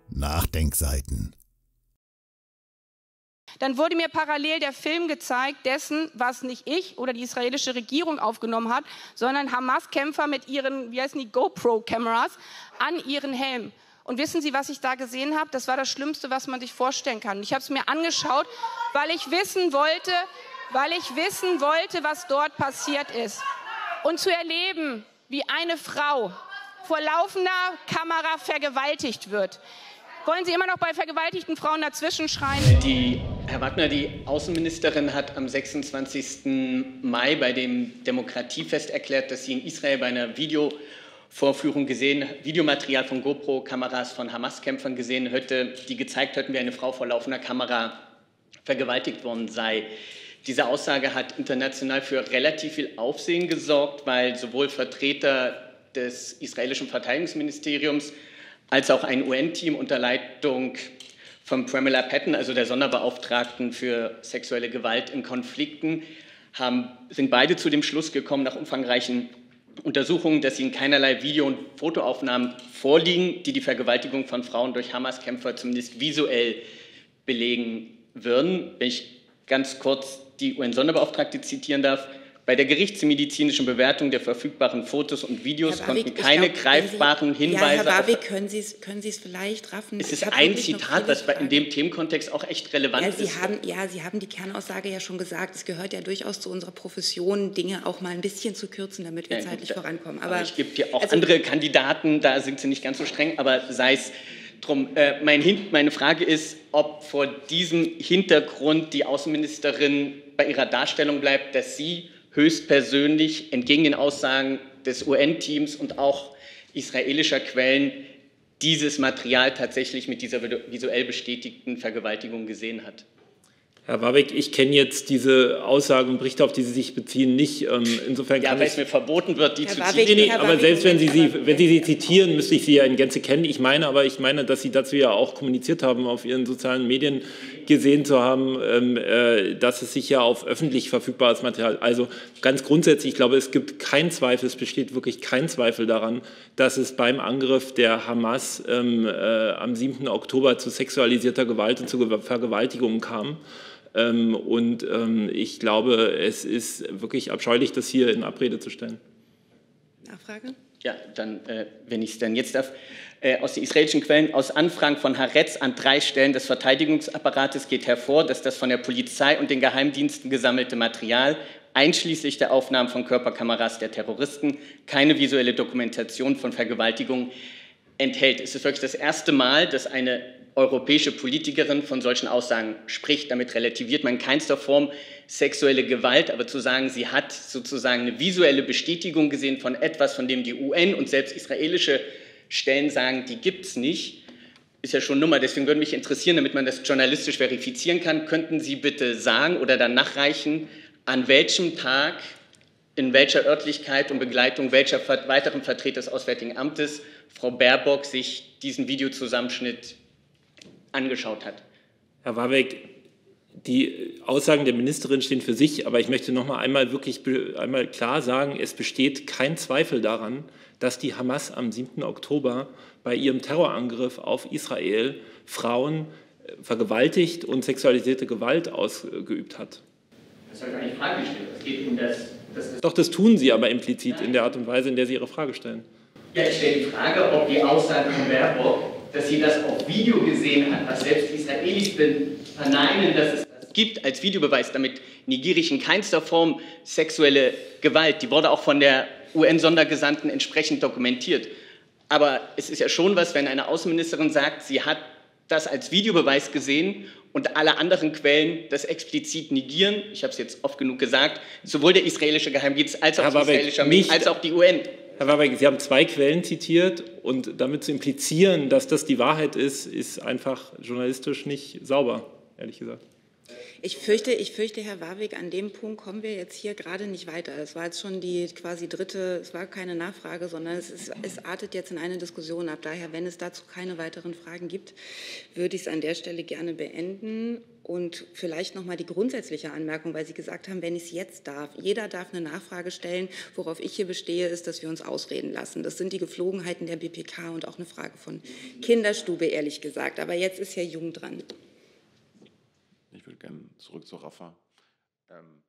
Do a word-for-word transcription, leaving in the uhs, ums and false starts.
Nachdenkseiten. Dann wurde mir parallel der Film gezeigt dessen, was nicht ich oder die israelische Regierung aufgenommen hat, sondern Hamas-Kämpfer mit ihren, wie heißen die, GoPro-Kameras an ihren Helmen. Und wissen Sie, was ich da gesehen habe? Das war das Schlimmste, was man sich vorstellen kann. Ich habe es mir angeschaut, weil ich wissen wollte, weil ich wissen wollte, was dort passiert ist. Und zu erleben, wie eine Frau vor laufender Kamera vergewaltigt wird. Wollen Sie immer noch bei vergewaltigten Frauen dazwischen schreien? Die, Herr Wagner, die Außenministerin hat am sechsundzwanzigsten Mai bei dem Demokratiefest erklärt, dass sie in Israel bei einer Videovorführung gesehen, Videomaterial von GoPro-Kameras von Hamas-Kämpfern gesehen hätte, die gezeigt hätten, wie eine Frau vor laufender Kamera vergewaltigt worden sei. Diese Aussage hat international für relativ viel Aufsehen gesorgt, weil sowohl Vertreter des israelischen Verteidigungsministeriums als auch ein U N-Team unter Leitung von Pramila Patten, also der Sonderbeauftragten für sexuelle Gewalt in Konflikten, haben, sind beide zu dem Schluss gekommen, nach umfangreichen Untersuchungen, dass ihnen keinerlei Video- und Fotoaufnahmen vorliegen, die die Vergewaltigung von Frauen durch Hamas-Kämpfer zumindest visuell belegen würden. Wenn ich ganz kurz die U N-Sonderbeauftragte zitieren darf: Bei der gerichtsmedizinischen Bewertung der verfügbaren Fotos und Videos Warwick, konnten keine glaub, greifbaren Sie, Hinweise... Ja, Herr Warwick, können Sie es können Sie es vielleicht raffen? Es ist ein Zitat, was in dem Themenkontext auch echt relevant ja, Sie ist. Haben, ja, Sie haben die Kernaussage ja schon gesagt. Es gehört ja durchaus zu unserer Profession, Dinge auch mal ein bisschen zu kürzen, damit wir ja, zeitlich da, vorankommen. Aber, aber es gibt ja auch also, andere Kandidaten, da sind Sie nicht ganz so streng, aber sei es drum. Äh, mein, meine Frage ist, ob vor diesem Hintergrund die Außenministerin bei ihrer Darstellung bleibt, dass sie höchstpersönlich entgegen den Aussagen des U N-Teams und auch israelischer Quellen dieses Material tatsächlich mit dieser visuell bestätigten Vergewaltigung gesehen hat. Herr Warwick, ich kenne jetzt diese Aussagen und Berichte, auf die Sie sich beziehen, nicht. Insofern ja, kann weil ich, es mir verboten wird, die Herr zu Warwick, zitieren. Nee, nee, aber selbst wenn Sie, sie, wenn Sie sie zitieren, müsste ich sie ja in Gänze kennen. Ich meine aber, ich meine, dass Sie dazu ja auch kommuniziert haben, auf Ihren sozialen Medien gesehen zu haben, äh, dass es sich ja auf öffentlich verfügbares Material, also ganz grundsätzlich, ich glaube, es gibt keinen Zweifel, es besteht wirklich kein Zweifel daran, dass es beim Angriff der Hamas ähm, äh, am siebten Oktober zu sexualisierter Gewalt und zu Vergewaltigungen kam. Ähm, und ähm, ich glaube, es ist wirklich abscheulich, das hier in Abrede zu stellen. Nachfrage? Ja, dann, äh, wenn ich es dann jetzt darf. Äh, aus den israelischen Quellen, aus Anfragen von Haaretz an drei Stellen des Verteidigungsapparates geht hervor, dass das von der Polizei und den Geheimdiensten gesammelte Material, einschließlich der Aufnahmen von Körperkameras der Terroristen, keine visuelle Dokumentation von Vergewaltigungen enthält. Es ist wirklich das erste Mal, dass eine europäische Politikerin von solchen Aussagen spricht. Damit relativiert man in keinster Form sexuelle Gewalt, aber zu sagen, sie hat sozusagen eine visuelle Bestätigung gesehen von etwas, von dem die U N und selbst israelische Stellen sagen, die gibt es nicht, ist ja schon Nummer. Deswegen würde mich interessieren, damit man das journalistisch verifizieren kann, könnten Sie bitte sagen oder dann nachreichen, an welchem Tag, in welcher Örtlichkeit und Begleitung welcher weiteren Vertreter des Auswärtigen Amtes Frau Baerbock sich diesen Videozusammenschnitt angeschaut hat. Herr Warwick, die Aussagen der Ministerin stehen für sich, aber ich möchte noch mal einmal wirklich einmal klar sagen, es besteht kein Zweifel daran, dass die Hamas am siebten Oktober bei ihrem Terrorangriff auf Israel Frauen vergewaltigt und sexualisierte Gewalt ausgeübt hat. Das habe ich eigentlich Frage gestellt. Es geht um das, das, das Doch, das tun Sie aber implizit in der Art und Weise, in der Sie Ihre Frage stellen. Ja, ich stelle die Frage, ob die Aussage von Baerbock, dass sie das auf Video gesehen hat, was selbst die Israelis verneinen, dass es das gibt als Videobeweis, damit negiere ich in keinster Form sexuelle Gewalt. Die wurde auch von der U N-Sondergesandten entsprechend dokumentiert. Aber es ist ja schon was, wenn eine Außenministerin sagt, sie hat das als Videobeweis gesehen und alle anderen Quellen das explizit negieren. Ich habe es jetzt oft genug gesagt, sowohl der israelische Geheimdienst als auch, die israelische Armee, als auch die U N. Herr Warwick, Sie haben zwei Quellen zitiert und damit zu implizieren, dass das die Wahrheit ist, ist einfach journalistisch nicht sauber, ehrlich gesagt. Ich fürchte, ich fürchte, Herr Warwick, an dem Punkt kommen wir jetzt hier gerade nicht weiter. Es war jetzt schon die quasi dritte, es war keine Nachfrage, sondern es, ist, es artet jetzt in eine Diskussion ab. Daher, wenn es dazu keine weiteren Fragen gibt, würde ich es an der Stelle gerne beenden. Und vielleicht noch mal die grundsätzliche Anmerkung, weil Sie gesagt haben, wenn ich es jetzt darf. Jeder darf eine Nachfrage stellen. Worauf ich hier bestehe, ist, dass wir uns ausreden lassen. Das sind die Geflogenheiten der B P K und auch eine Frage von Kinderstube, ehrlich gesagt. Aber jetzt ist Herr Jung dran. Ich würde gerne zurück zu Rafa. Ähm